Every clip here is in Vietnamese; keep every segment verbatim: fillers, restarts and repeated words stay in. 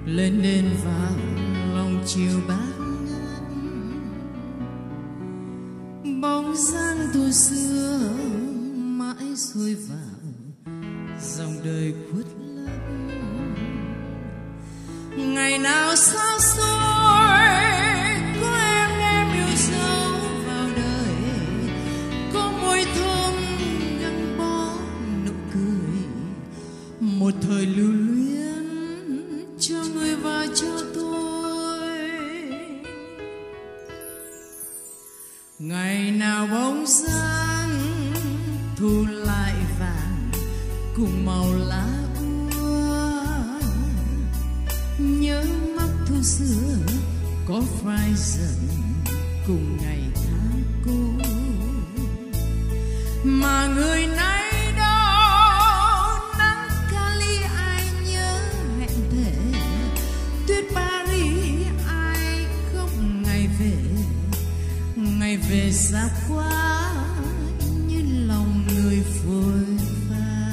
lên đền vàng lòng chiều bát ngát, bóng dáng thu xưa mãi xuôi vào dòng đời khuất lấp. Ngày nào sao xôi có em em yêu dấu vào đời, có môi thơm gắn bó nụ cười, một thời lưu luyến cho người và cho tôi. Ngày nào bóng dáng thu lại vàng cùng màu lá úa, nhớ mắt thu xưa có phai dần cùng ngày tháng cũ, mà người nay đâu nắng Cali ai nhớ hẹn thề, tuyết Paris ai khóc ngày về, ngày về xa quá như lòng người phôi pha.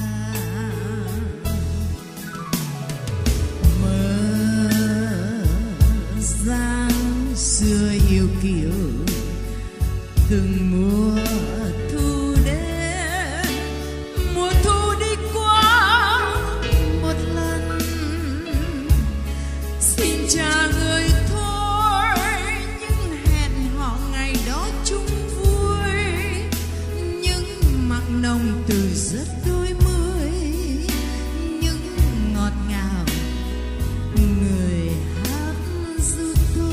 Mơ dáng xưa yêu kiều từng mùa thu đến, mùa thu đi qua một lần, xin trả người thôi những hẹn hò ngày đó chung vui, những mặn nồng từ rất đôi mươi, những ngọt ngào người hát giúp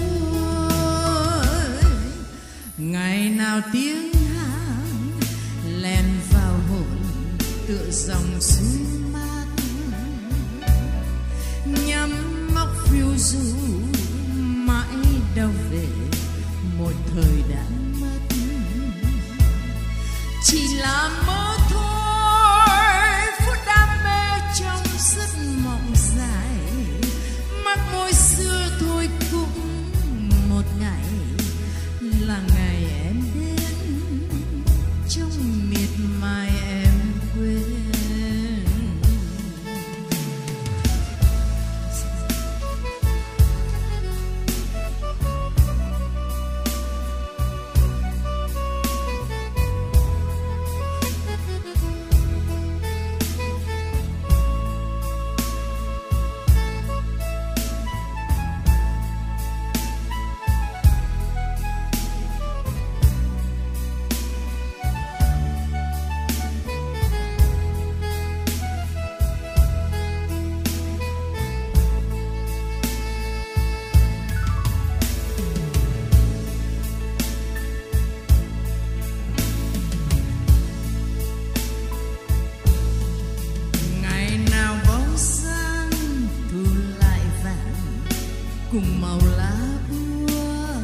tôi. Ngày nào tiếng hát len vào hồn tựa dòng suối mát, nhắm móc phiêu du mãi đâu về một thời đã mất, chỉ là mơ thôi phút đam mê trong giấc mộng dài, mắt môi xưa thôi cũng một ngày là ngày em đến trong miệt mài em quên. Cùng màu lá úa,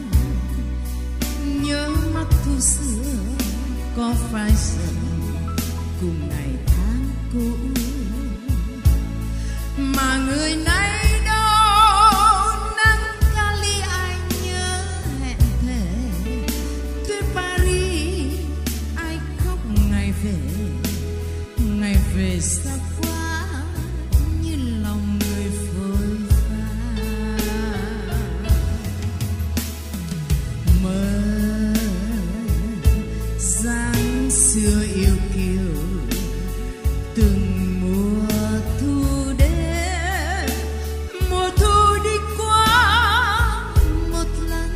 nhớ mắt thu xưa có phai dần cùng ngày tháng cũ, mà người nay đâu nắng Cali ai nhớ hẹn thề, tuyết Paris ai khóc ngày về, ngày về xa quá như lòng người phôi pha. Mơ dáng xưa yêu kiều từng mùa thu đến, mùa thu đi qua một lần,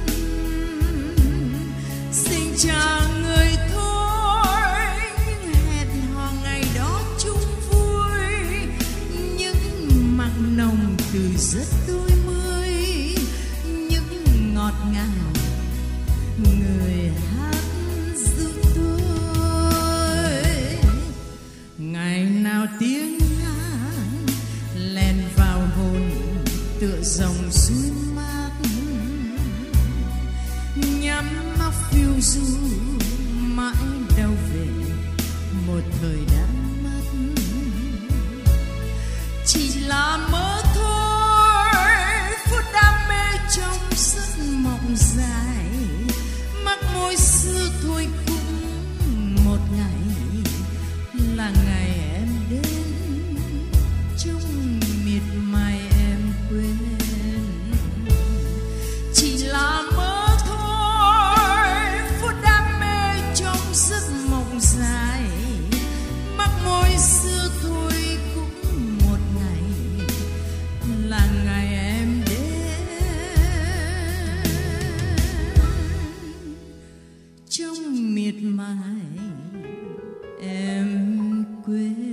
xin trả người thôi những hẹn hò ngày đó chung vui, những mặn nồng từ rất đôi mươi, những ngọt ngào người hát giúp tôi. Ngày nào tiếng hát len vào hồn tựa dòng suối mát, nhắm mắt phiêu du mãi đâu về một thời đã mất, chỉ là mơ thôi phút đam mê trong giấc mộng dài, mắt môi xưa thôi cũng một ngày là ngày em đến trong miệt mài em quên. quê.